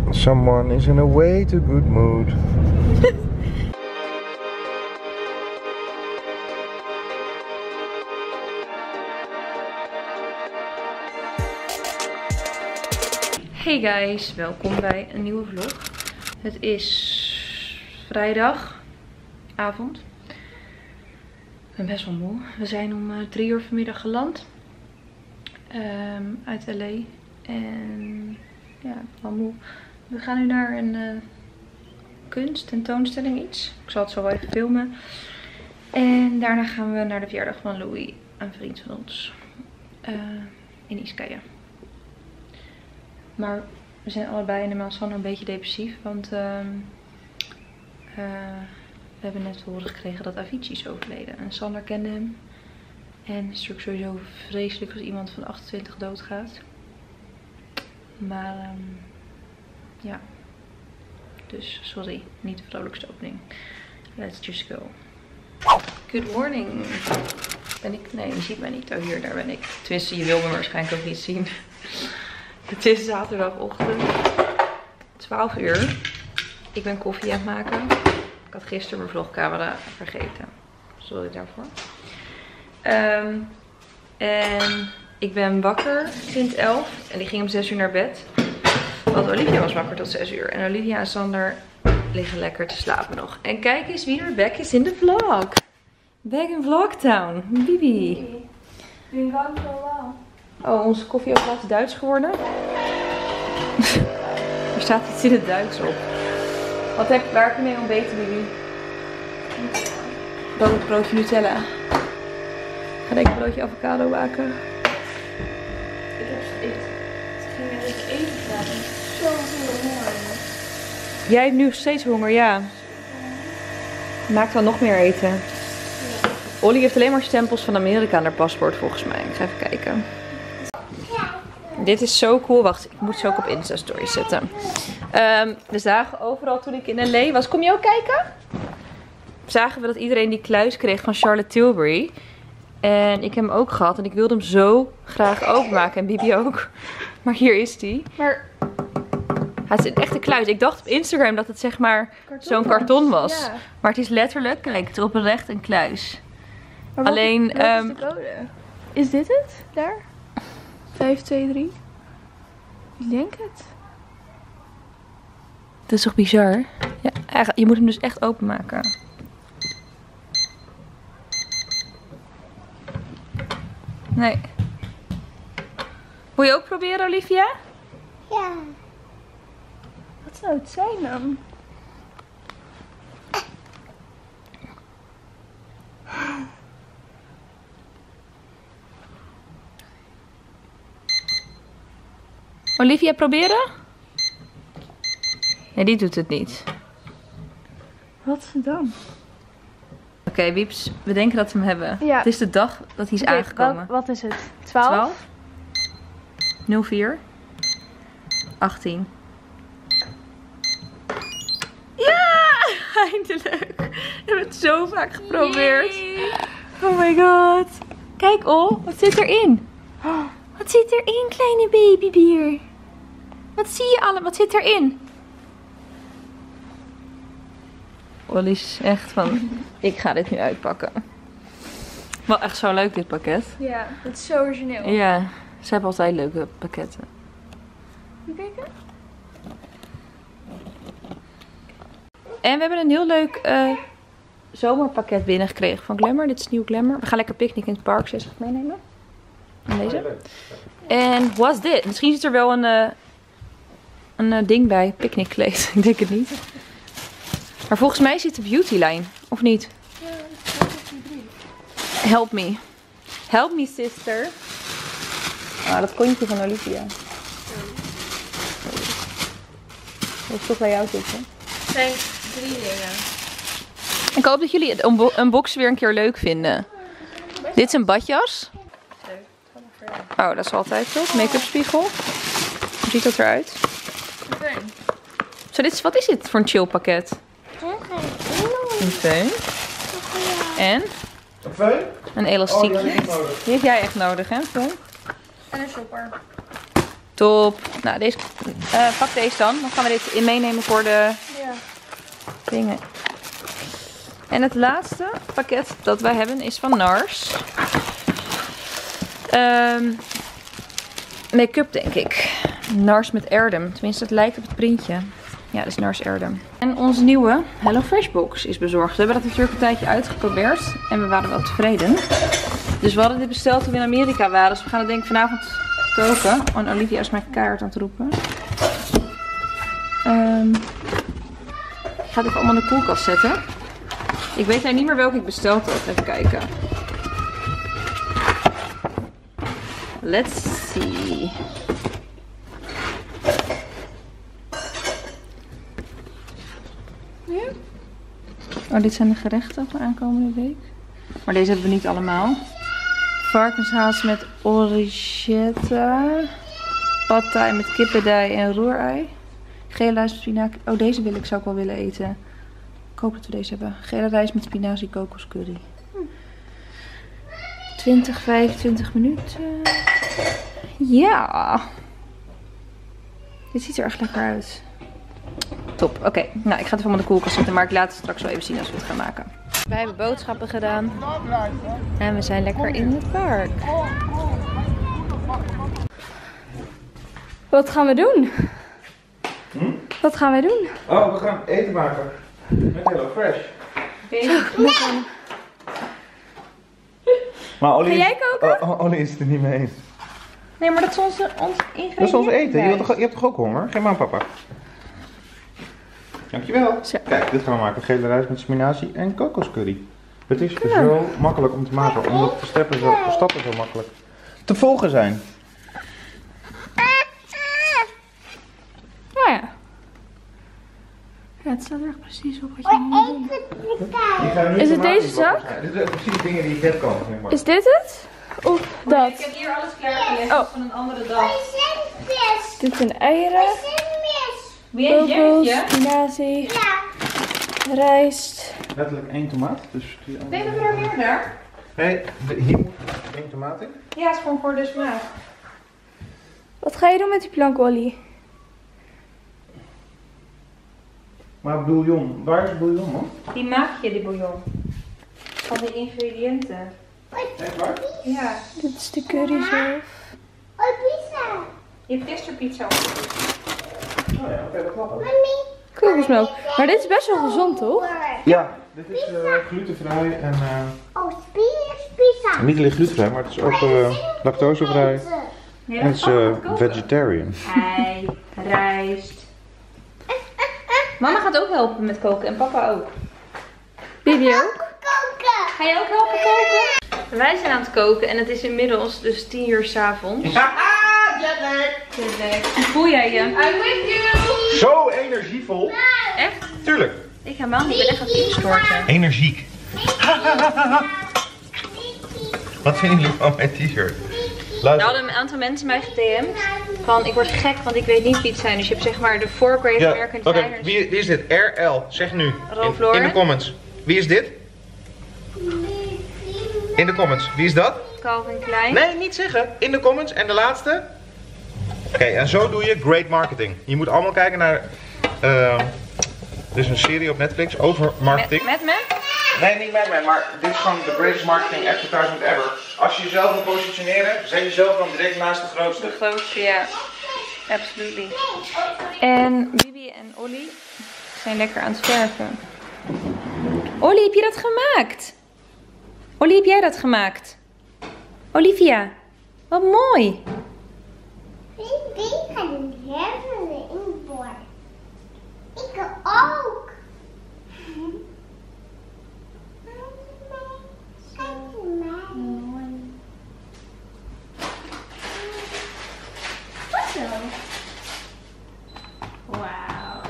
Someone is in a way too good mood. Hey guys, welkom bij een nieuwe vlog. Het is vrijdagavond. Ik ben best wel moe. We zijn om 3 uur vanmiddag geland uit LA. En ja, wel moe. We gaan nu naar een tentoonstelling iets. Ik zal het zo wel even filmen. En daarna gaan we naar de verjaardag van Louis, een vriend van ons, in Ischia. Maar we zijn allebei en Sander een beetje depressief. Want we hebben net te horen gekregen dat Avicii is overleden. En Sander kende hem. En het is natuurlijk sowieso vreselijk als iemand van 28 doodgaat. Maar ja. Dus sorry, niet de vrolijkste opening. Let's just go. Good morning. Ben ik? Nee, je ziet mij niet. Oh, hier, daar ben ik. Tenminste, je wil me waarschijnlijk ook niet zien. Het is zaterdagochtend, 12 uur. Ik ben koffie aan het maken. Ik had gisteren mijn vlogcamera vergeten. Sorry daarvoor. En ik ben wakker sinds 11. En die ging om 6 uur naar bed. Want Olivia was wakker tot 6 uur. En Olivia en Sander liggen lekker te slapen nog. En kijk eens wie er back is in de vlog. Back in Vlogtown. Bibi. Oh, onze koffie is altijd Duits geworden. Er staat iets in het Duits op. Waar heb je mee ontbeten, Bibi? Broodje Nutella. Ik ga denk ik een broodje avocado maken. Ik ging net even eten vragen. Ik heb zoveel honger. Jij hebt nu steeds honger, ja. Maak dan nog meer eten. Ja. Ollie heeft alleen maar stempels van Amerika aan haar paspoort volgens mij. Ik ga even kijken. Dit is zo cool. Wacht, ik moet ze ook op Insta Stories zetten. We zagen overal toen ik in LA was. Kom je ook kijken? Zagen we dat iedereen die kluis kreeg van Charlotte Tilbury. En ik heb hem ook gehad. En ik wilde hem zo graag openmaken. En Bibi ook. Maar hier is die. Maar het is een echte kluis. Ik dacht op Instagram dat het zeg maar zo'n karton was. Ja. Maar het is letterlijk, kijk, het is oprecht een kluis. Maar alleen, wat is de code? Is dit het? Daar? 523? Ik denk het. Dat is toch bizar? Ja, je moet hem dus echt openmaken. Nee. Wil je ook proberen, Olivia? Ja. Wat zou het zijn dan? Olivia, proberen? Nee, die doet het niet. Wat dan? Oké, Wieps, we denken dat we hem hebben. Ja. Het is de dag dat hij is aangekomen. Wat is het? 12? 04 18. Ja! Eindelijk! We hebben het zo vaak geprobeerd. Yay. Oh my god. Kijk, wat zit erin? Wat zit erin, kleine babybier? Wat zie je allemaal? Wat zit erin? Ollie is echt van, ik ga dit nu uitpakken. Wel echt zo leuk dit pakket. Ja, het is zo origineel. Ja, ze hebben altijd leuke pakketten. Moet je kijken? En we hebben een heel leuk zomerpakket binnengekregen van Glamour. Dit is nieuw Glamour. We gaan lekker picknick in het park, 60 meenemen. En deze. En what's dit? Misschien zit er wel een ding bij. Picknickkleed. Ik denk het niet. Maar volgens mij zit de beautylijn. Of niet? Ja, dat is die 3. Help me. Help me, sister. Ah, dat kontje van Olivia. Dat is toch bij jou zitten. Het zijn 3 dingen. Ik hoop dat jullie het unboxen weer een keer leuk vinden. Dit is een badjas. Oh, dat is altijd toch? Make-up spiegel. Hoe ziet dat eruit? Zo, wat is dit voor een chill pakket? Een föhn. En? Een föhn? Een elastiekje. Die heb jij echt nodig, hè? Föhn? En een shopper. Top. Nou, deze, pak deze dan. Dan gaan we dit in meenemen voor de dingen. En het laatste pakket dat wij hebben is van NARS. Make-up denk ik. NARS met Erdem. Tenminste, het lijkt op het printje. Ja, dat is NARS Erdem. En onze nieuwe HelloFresh box is bezorgd. We hebben dat natuurlijk een tijdje uitgeprobeerd. En we waren wel tevreden. Dus we hadden dit besteld toen we in Amerika waren. Dus we gaan het denk ik vanavond koken. En Olivia is mij keihard aan het roepen. Ik ga het even allemaal in de koelkast zetten. Ik weet niet meer welke ik besteld had. Even kijken. Let's see. Ja. Oh, dit zijn de gerechten van aankomende week. Maar deze hebben we niet allemaal. Varkenshaas met origetta. Pad thai met kippendij en roerei. Gele rijst met spinazie. Oh, deze zou ik wel willen eten. Ik hoop dat we deze hebben. Gele rijst met spinazie kokoscurry. 25 minuten. Ja. Dit ziet er echt lekker uit. Top. Oké. Nou, ik ga het even in de koelkast zetten. Maar ik laat het straks wel even zien als we het gaan maken. Wij hebben boodschappen gedaan. En we zijn lekker in het park. Wat gaan we doen? Wat gaan wij doen? Oh, we gaan eten maken. Met HelloFresh. Maar Ollie, Ga jij koken? Ollie is het er niet mee eens. Nee, maar dat is ons ingrediënten. Dat is ons eten. Je hebt toch ook honger? Geef maar aan papa. Dankjewel. Zo. Kijk, dit gaan we maken. Gele rijst met spinazie en kokoscurry. Het is zo makkelijk om te maken. Omdat de stappen zo makkelijk te volgen zijn. Oh ja. Ja, het staat er echt precies op wat je moet doen. Is het deze zak? Ja, dit zijn precies dingen die je net kan. Zeg maar. Is dit het? Of dat? Ik heb hier alles klaargelegd van een andere dag. Dit zijn eieren. Wil je een Kokos, jammetje? spinazie, rijst. Letterlijk 1 tomaat. Dus die Ik denk dat we er meer daar. Nee, hier moet 1 tomaat in. Ja, het is gewoon voor de smaak. Wat ga je doen met die plank, Ollie? Maar bouillon, waar is bouillon man? Die maak je, die bouillon. Van de ingrediënten. Echt waar? Ja. Dit is de curry zelf. Je hebt gisteren pizza opgegeten. Oh ja, oké, dat klopt ook. Kokosmelk. Maar dit is best wel gezond, toch? Ja, dit is glutenvrij en pizza. niet alleen glutenvrij, maar het is ook lactosevrij. Ja, En het is vegetarian. Ei, rijst. Mama gaat ook helpen met koken en papa ook. Bibi ook? Ga je ook helpen koken? Wij zijn aan het koken en het is inmiddels dus 10 uur 's avonds. Hoe voel jij je? I'm with you! Zo energievol. Echt? Tuurlijk. Ik helemaal niet. Ik ben echt aan het instorten. Energiek. Wat vinden jullie van mijn t-shirt? Er hadden een aantal mensen mij gedM'd van ik word gek want ik weet niet wie het zijn. Dus je hebt zeg maar de 4 Great American Designers. Wie is dit? RL, zeg nu. Ralph In Lauren. de comments. Wie is dit? In de comments. Wie is dat? Calvin Klein. Nee, niet zeggen. In de comments. En de laatste? Oké, en zo doe je great marketing. Je moet allemaal kijken naar... er is een serie op Netflix over marketing. Met me? Nee, niet met mij, maar dit is gewoon the greatest marketing advertisement ever. Als je jezelf wil positioneren, zet jezelf dan direct naast de grootste. De grootste, ja. Absolutely. En Bibi en Ollie zijn lekker aan het verven. Ollie, heb je dat gemaakt? Ollie, heb jij dat gemaakt? Olivia, wat mooi. Ik ook. Wauw.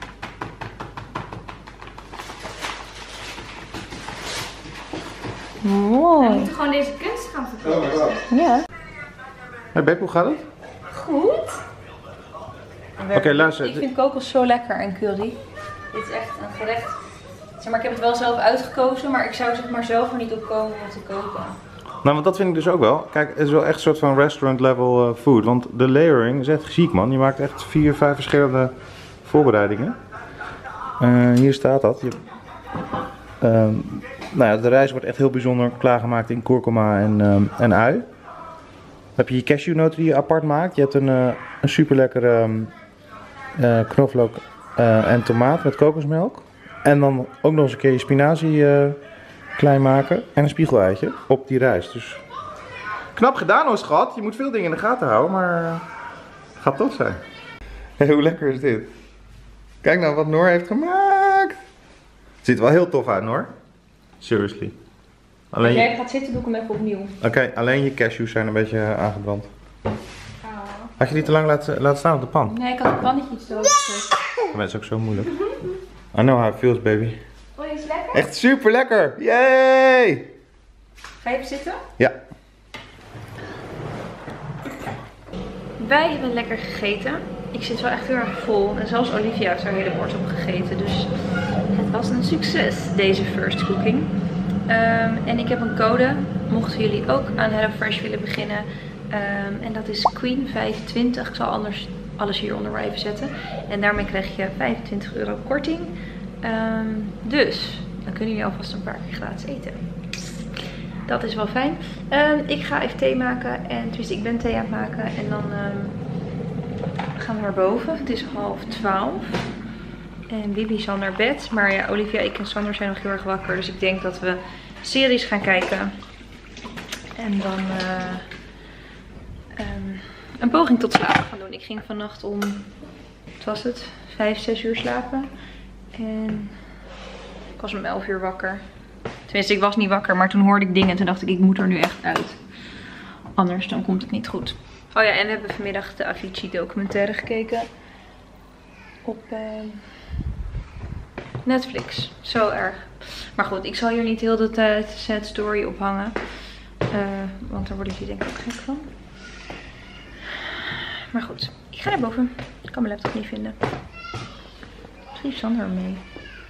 Mooi. We moeten gewoon deze kunst gaan verkopen. Ja. Hey Beb, hoe gaat het? Goed. Oké, luister. Ik vind kokos zo lekker en curry. Dit is echt een gerecht. Zeg maar, ik heb het wel zelf uitgekozen, maar ik zou zeg maar zelf er niet op komen om te koken. Nou, want dat vind ik dus ook wel. Kijk, het is wel echt een soort van restaurant level food. Want de layering is echt ziek, man. Je maakt echt 4, 5 verschillende voorbereidingen. Hier staat dat. Nou ja, de rijst wordt echt heel bijzonder klaargemaakt in kurkuma en ui. Dan heb je je cashewnoten die je apart maakt. Je hebt een super lekkere knoflook en tomaat met kokosmelk. En dan ook nog eens een keer je spinazie klein maken. En een spiegeleitje op die rijst. Dus knap gedaan hoor, schat. Je moet veel dingen in de gaten houden, maar het gaat tof zijn. Hey, hoe lekker is dit? Kijk nou wat Noor heeft gemaakt. Het ziet er wel heel tof uit, Noor. Seriously. Als jij gaat zitten, doe ik hem even opnieuw. Oké, alleen je cashews zijn een beetje aangebrand. Had je die te lang laten staan op de pan? Nee, ik had het pannetje iets te hoog gezet. Dat is ook zo moeilijk. I know how it feels, baby. Vond je het lekker? Echt super lekker! Yay! Ga je even zitten? Ja. Wij hebben lekker gegeten. Ik zit wel echt heel erg vol. En zelfs Olivia heeft haar hele bord op gegeten. Dus het was een succes, deze first cooking. En ik heb een code, mochten jullie ook aan HelloFresh willen beginnen. En dat is Queen25. Ik zal anders alles hieronder wel even zetten. En daarmee krijg je €25 korting. Dus dan kunnen jullie alvast een paar keer gratis eten. Dat is wel fijn. Ik ga even thee maken. En tenminste, ik ben thee aan het maken. En dan gaan we naar boven. Het is 11:30. En Bibi is al naar bed. Maar ja, Olivia, ik en Sander zijn nog heel erg wakker. Dus ik denk dat we series gaan kijken. En dan een poging tot slapen gaan doen. Ik ging vannacht om, wat was het, 5, 6 uur slapen. En ik was om 11 uur wakker. Tenminste, ik was niet wakker, maar toen hoorde ik dingen. En toen dacht ik moet er nu echt uit. Anders dan komt het niet goed. Oh ja, en we hebben vanmiddag de Avicii documentaire gekeken. Op Netflix. Zo erg. Maar goed, ik zal hier niet heel de tijd sad story ophangen. Want daar worden jullie denk ik ook gek van. Maar goed, ik ga naar boven. Ik kan mijn laptop niet vinden. Misschien heeft Sander hem mee.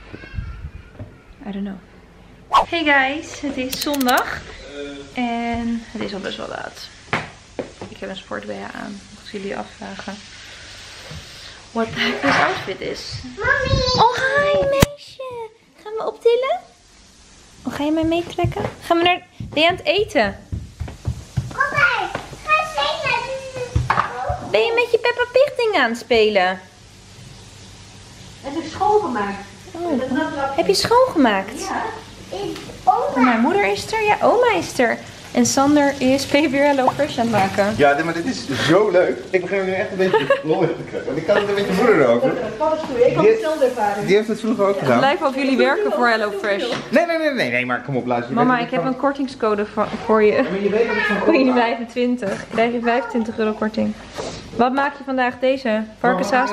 I don't know. Hey guys, het is zondag. En het is al best wel laat. Ik heb een sport BH aan. Mochten jullie afvragen what the heck this outfit is. Mami! Oh hi meisje. Gaan we optillen? Oh, ga je mij meetrekken? Gaan we naar... Ben je aan het eten? Kom maar, ga spelen. Ben je met je Peppa Pig ding aan het spelen? Het is schoongemaakt. Oh. Heb je schoongemaakt? Ja. Oh, mijn moeder is er. Ja, oma is er. En Sander is Baby HelloFresh aan het maken. Ja, maar dit is zo leuk. Ik begin er nu echt een beetje lol in te krijgen. Want ik kan het een beetje moeder over. Ik had hetzelfde ervaring. Die heeft het vroeger ook Het gedaan. lijkt wel of jullie werken voor HelloFresh. Nee, maar kom op, luister. Mama, ik heb een kortingscode voor je. Maar je weet dat ik van Queen 25. Krijg je €25 korting. Wat maak je vandaag deze? Varkenshaas?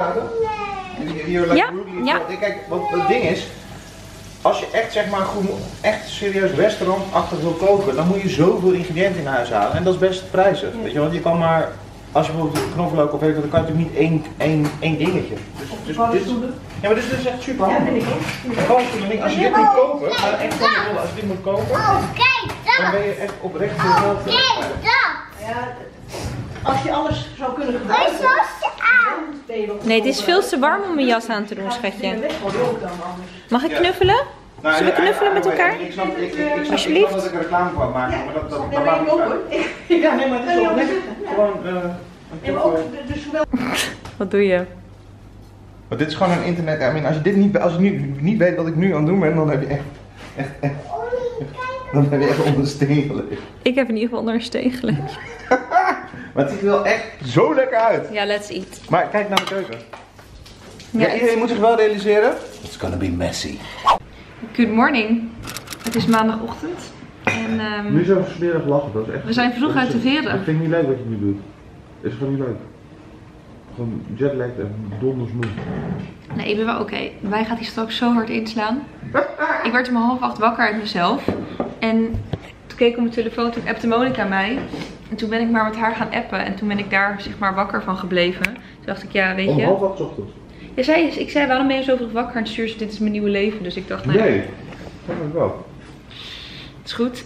Ja, ja. Kijk, wat het ding is, als je echt zeg maar goed, echt serieus restaurantachtig wil koken, dan moet je zoveel ingrediënten in huis halen. En dat is best prijzig. Weet je, want je kan maar, als je bijvoorbeeld knoflook of weet wat, dan kan je natuurlijk niet één dingetje. Dus dit is, ja, maar dit is echt super handig. Als je dit moet kopen, maar echt van de rollen, als je dit moet kopen, dan ben je echt oprecht veel geld. Ja, als je alles zou kunnen gebruiken. Nee, het is veel te warm om mijn jas aan te doen, schatje. Mag ik knuffelen? Zullen we knuffelen met elkaar? Ik snap Alsjeblieft. dat ik een reclame van maak, maar dat maakt niet uit. Ja, nee, maar het is ook lekker. Gewoon Wat doe je? Maar dit is gewoon een internet. I mean, als je nu niet weet wat ik nu aan het doen ben, dan heb je echt dan heb je echt onder de steen gelegen. Ik heb in ieder geval onder een steen gelegen. Maar het ziet er wel echt zo lekker uit. Ja, let's eat. Maar kijk naar de keuken. Ja, Ja, iedereen moet zich wel realiseren. It's gonna be messy. Good morning. Het is maandagochtend. En Nu zo smerig lachen, dat is echt. we zijn vroeg uit de veren. Ik vind het niet leuk wat je nu doet. Is gewoon niet leuk. Gewoon jetlag en dondersmoe. Nee, ik ben wel oké. Wij gaan hier straks zo hard inslaan. Ik werd om 7:30 wakker uit mezelf. En toen keek ik op mijn telefoon, toen appte Monica mij. En toen ben ik maar met haar gaan appen. En toen ben ik daar zeg maar wakker van gebleven. Toen dacht ik, ja, weet je. Om 7:30 ochtends? Ja, ik zei, waarom ben je zo vroeg wakker? En toen stuurde ze, dit is mijn nieuwe leven. Dus ik dacht, nou ja, Nee, dat vind ik wel. het is goed.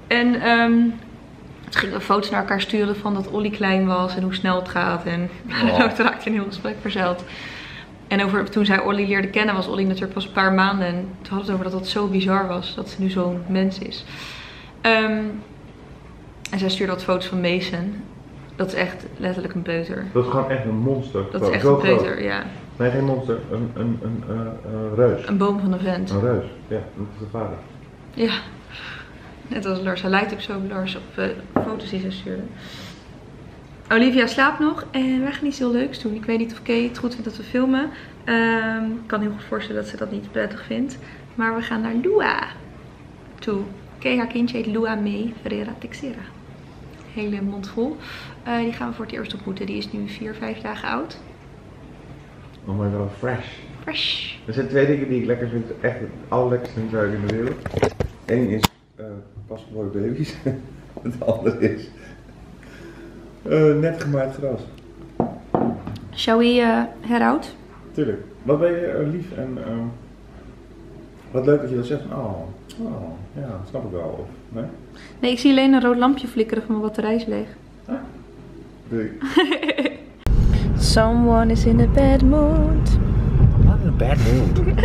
En toen gingen we foto's naar elkaar sturen van dat Ollie klein was en hoe snel het gaat. En toen raakte een heel gesprek verzeild. En toen zij Ollie leerde kennen was Ollie natuurlijk pas een paar maanden. En toen hadden we het over dat het zo bizar was dat ze nu zo'n mens is. En zij stuurde wat foto's van Mason. Dat is echt letterlijk een peuter. Dat is gewoon echt een monster. Dat is echt een peuter, ja. Nee, geen monster. Een reus. Een boom van een vent. Een reus, ja. Dat is de vader. Ja. Net als Lars. Hij lijkt ook zo op Lars op foto's die ze stuurde. Olivia slaapt nog en wij gaan iets heel leuks doen. Ik weet niet of Kay het goed vindt dat we filmen. Ik kan heel goed voorstellen dat ze dat niet prettig vindt. Maar we gaan naar Lua toe. Kay, haar kindje heet Lua May Ferreira Teixeira. Hele mond vol. Die gaan we voor het eerst ontmoeten. Die is nu 4-5 dagen oud. Oh my god, fresh. Fresh. Er zijn 2 dingen die ik lekker vind. Echt het allerlekkerste in de wereld. Eén is pasgeboren baby's. Het andere is net gemaaid gras. Shall we head out? Tuurlijk. Wat ben je lief en wat leuk dat je dat zegt. Ja, dat snap ik wel. Of, nee? Nee, ik zie alleen een rood lampje flikkeren van mijn batterij is leeg. Doei. Someone is in a bad mood. I'm not in a bad mood.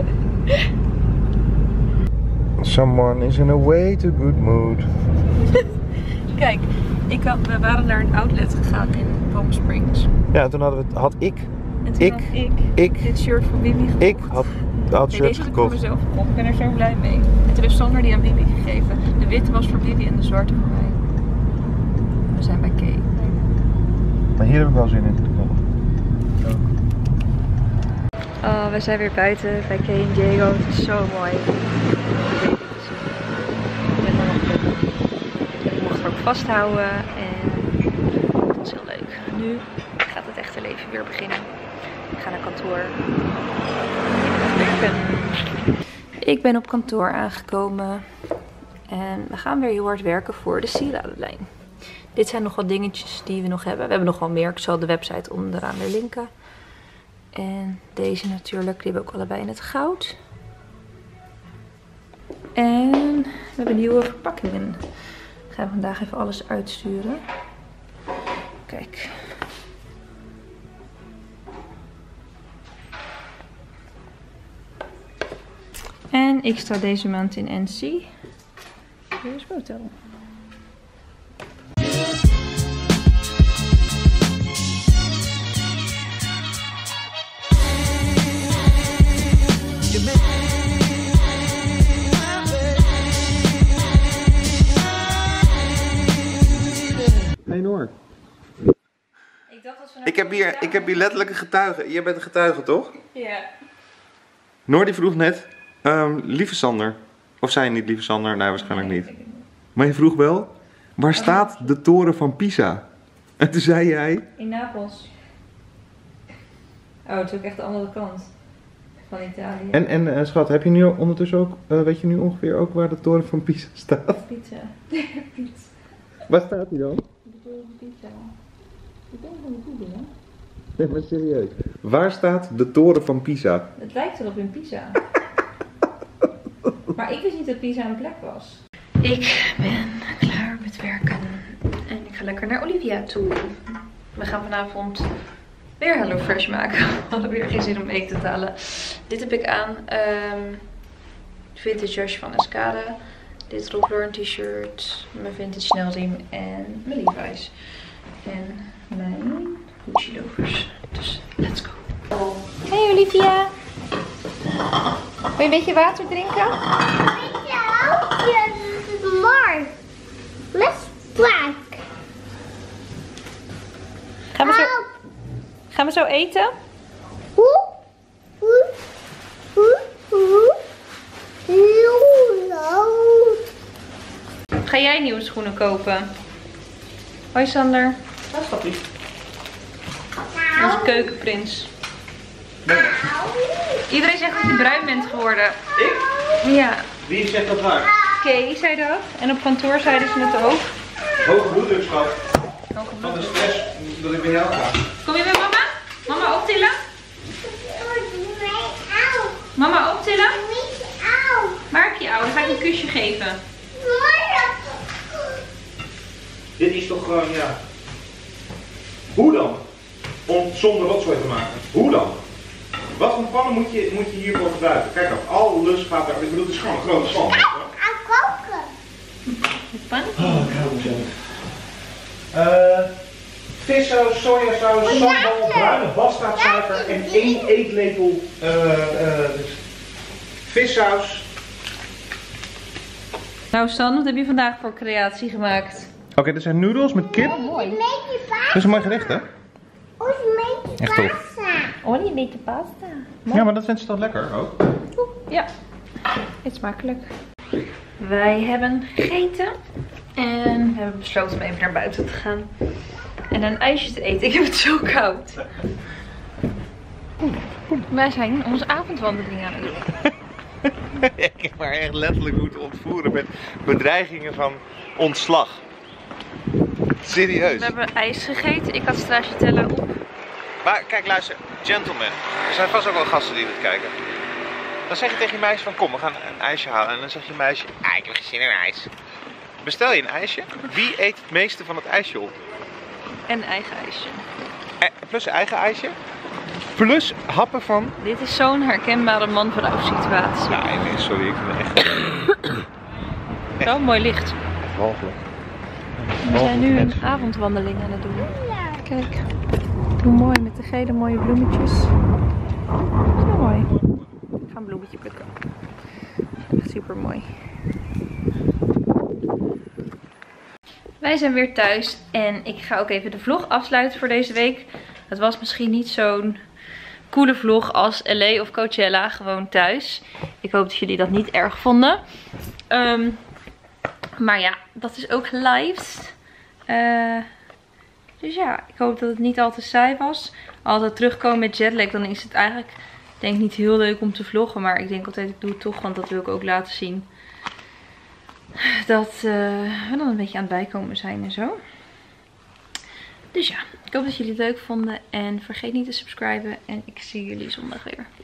Someone is in a way too good mood. Kijk, we waren naar een outlet gegaan in Palm Springs. Ja, toen had ik dit shirt voor Bibi gekocht. Ik had shirts deze gekocht. Deze heb ik voor mezelf gekocht. Ik ben er zo blij mee. En toen heeft Sander die aan Bibi gegeven. De witte was voor Bibi en de zwarte voor mij. We zijn bij Kay. Maar hier heb ik wel zin in. Oh, we zijn weer buiten bij Kay en Diego. Het is zo mooi. Ik mocht er ook vasthouden en het was heel leuk. Nu gaat het echte leven weer beginnen. Ik ga naar kantoor. Ik ben op kantoor aangekomen en we gaan weer heel hard werken voor de sieradenlijn. Dit zijn nog wat dingetjes die we nog hebben. We hebben nog wel meer. Ik zal de website onderaan weer linken. En deze natuurlijk, die hebben we ook allebei in het goud. En we hebben nieuwe verpakkingen. Ik ga vandaag even alles uitsturen. Kijk. En ik sta deze maand in NC. Hier is Motel. Nee, Noor. Ik heb hier letterlijk een getuige. Jij bent een getuige, toch? Ja. Noor die vroeg net, lieve Sander. Of zei je niet lieve Sander? Nee, waarschijnlijk niet. Maar je vroeg wel, waar staat de toren van Pisa? En toen zei jij... In Napels. Oh, het is ook echt de andere kant van Italië. En schat, heb je nu ondertussen ook, weet je nu ongeveer ook waar de toren van Pisa staat? Pizza. Pizza. Waar staat die dan? De toren van Pizza. Ik ben van de Google, hè? Nee, maar serieus. Waar staat de toren van Pisa? Het lijkt erop in Pisa. Maar ik wist niet dat Pisa een plek was. Ik ben klaar met werken. En ik ga lekker naar Olivia toe. We gaan vanavond weer HelloFresh maken. We hadden weer geen zin om eten te halen. Dit heb ik aan. Vintage jasje van Escada. Dit Ralph Lauren t-shirt. Mijn vintage nailriem en mijn Levi's. En mijn Gucci loafers. Dus let's go. Hey Olivia. Wil je een beetje water drinken? Maar let's black. Gaan we zo eten? Ga jij nieuwe schoenen kopen? Hoi Sander. Dat is wat lief. Onze keukenprins. Iedereen zegt dat je bruin bent geworden. Ik? Ja. Wie zegt dat waar? Kay zei dat. En op kantoor zeiden ze het ook. Hoge bloeddruk, schat. Van de stress dat ik bij jou ga. Kom je bij mama? Mama optillen? Mama optillen? Waar heb je oude? Dan ga ik een kusje geven. toch gewoon, ja. Hoe dan? Om zonder rotzooi te maken. Hoe dan? Wat voor pannen moet je hiervoor gebruiken? Kijk dan, alles gaat er. Ik bedoel, het is gewoon een grote pan. Koken. Oh, ik hou mezelf. Vissaus, sojasaus, sambal, bruine bastaardsuiker en 1 eetlepel vissaus. Nou Stan, wat heb je vandaag voor creatie gemaakt? Oké, dit zijn noedels met kip. Mooi. Dat is een mooi gerecht, hè? Echt tof. Oh, je weet de pasta. Ja, maar dat vindt ze toch lekker ook? Ja, eet smakelijk. Wij hebben gegeten en we hebben besloten om even naar buiten te gaan en een ijsje te eten. Ik heb het zo koud. Wij zijn onze avondwandeling aan het doen. Ik heb haar echt letterlijk moeten ontvoeren met bedreigingen van ontslag. Serieus. We hebben ijs gegeten. Ik had stracciatella op. Maar kijk, luister, gentlemen. Er zijn vast ook wel gasten die dit kijken. Dan zeg je tegen je meisje van kom, we gaan een ijsje halen. En dan zegt je meisje, ik heb geen zin in ijs. Bestel je een ijsje, wie eet het meeste van het ijsje op? En eigen ijsje. Plus een eigen ijsje. Plus happen van... Dit is zo'n herkenbare man-vrouw situatie. Ja, nee, sorry, ik vind het echt... Zo mooi licht. walgelijk. We zijn nu een avondwandeling aan het doen. Kijk, hoe mooi met de gele mooie bloemetjes. Zo mooi. Ik ga een bloemetje plukken. Echt super mooi. Wij zijn weer thuis en ik ga ook even de vlog afsluiten voor deze week. Het was misschien niet zo'n coole vlog als LA of Coachella, gewoon thuis. Ik hoop dat jullie dat niet erg vonden. Maar ja, dat is ook live. Dus ja, ik hoop dat het niet al te saai was. Altijd terugkomen met jetlag, dan is het eigenlijk, denk ik, niet heel leuk om te vloggen. Maar ik denk altijd, ik doe het toch, want dat wil ik ook laten zien. Dat we dan een beetje aan het bijkomen zijn en zo. Dus ja, ik hoop dat jullie het leuk vonden. En vergeet niet te subscriben. En ik zie jullie zondag weer.